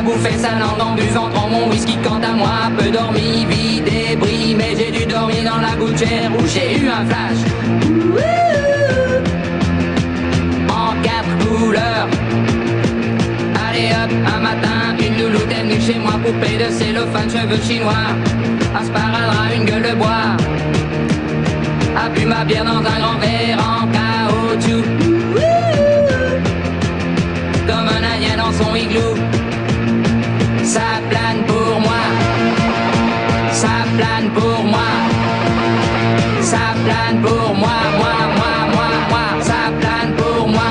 bouffé sa langue en buvant trop mon whisky. Quant à moi, peu dormi, vie débris, mais j'ai dû dormir dans la gouttière où j'ai eu un flash. En 4 couleurs. Allez hop, un matin, une louloute est venue chez moi, poupée de cellophane, cheveux chinois, un sparadrap, une gueule de bois, a bu ma bière dans un grand verre en caoutchouc, comme un indien dans son igloo. Ça plane pour moi, ça plane pour moi, ça plane pour moi, moi, ça plane pour moi.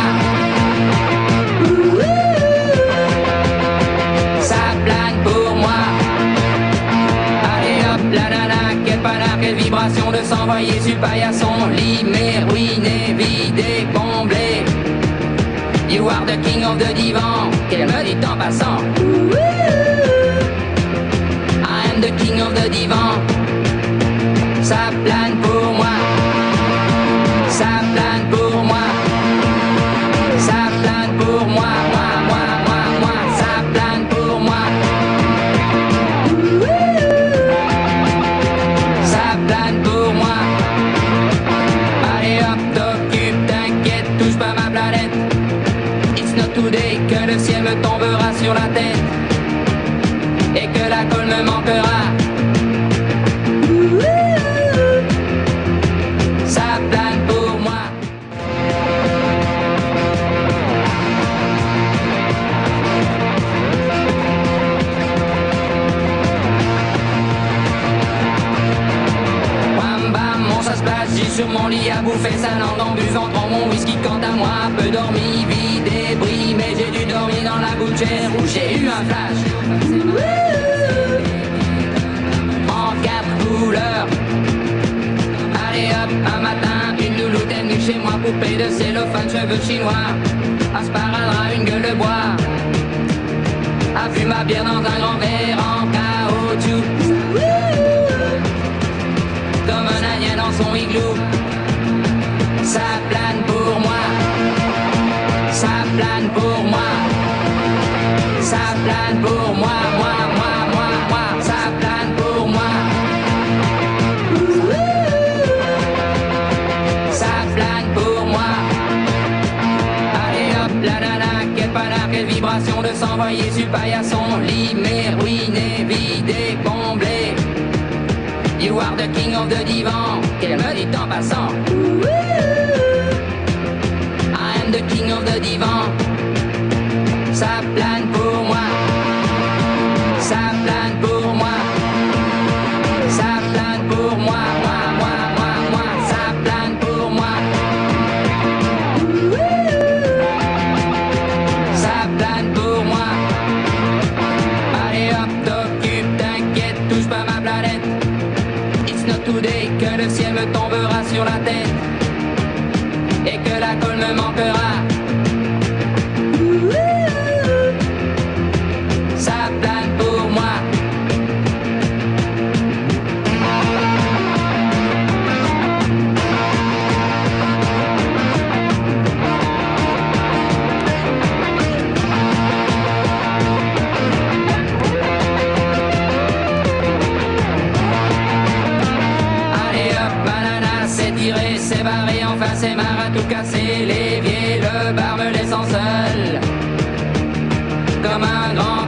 Ça plane pour moi. Allez hop, la nana, quelle panard, quelle vibration de s'envoyer sur paillasson. Lit, mais ruiné, vidé, comblé. You are the king of the divan, qu'elle me dit en passant. I am the king of the divan. Ça plane pour moi. Ça plane pour moi. Ça plane pour moi, moi, ça plane pour moi. Ça plane pour moi. Allez hop, t'occupe, t'inquiète, touche pas ma planète. It's not today que le ciel me tombera sur la tête et que la colle me manquera. Ça plane pour moi. Bam bam, mon ça se passe, j'ai sur mon lit à bouffer sa langue en buvant trop mon whisky. Quant à moi, peu dormi, vie débris, mais j'ai dû dormir dans la gouttière où j'ai eu un flash. En 4 couleurs. Allez hop, un matin, une louloute est venue chez moi, poupée de cellophane, cheveux chinois, un sparadrap, une gueule de bois, a bu ma bière dans un grand verre en caoutchouc, comme un indien dans son igloo. Ça plane pour moi, ça plane pour moi, ça plane pour moi, moi, ça plane pour moi. Ça plane pour moi. Allez hop, la nana, quelle panard, quelle vibration de s'envoyer sur paillasson. Lit, mais ruiné, vidé, comblé. You are the king of the divan, qu'elle me dit en passant. I am the king of the divan. Ça plane pour moi. Ça plane pour moi. Ça plane pour moi, moi, ça plane pour moi. Ça plane pour moi. Allez hop, t'occupe, t'inquiète, touche pas ma planète. It's not today que le ciel me tombera sur la tête et que la colle me manquera. Ça plane pour moi. Allez hop, banana, c'est tiré, c'est barré, enfin c'est marre à tout casser. L'évier, le bar me laissant seul, comme un grand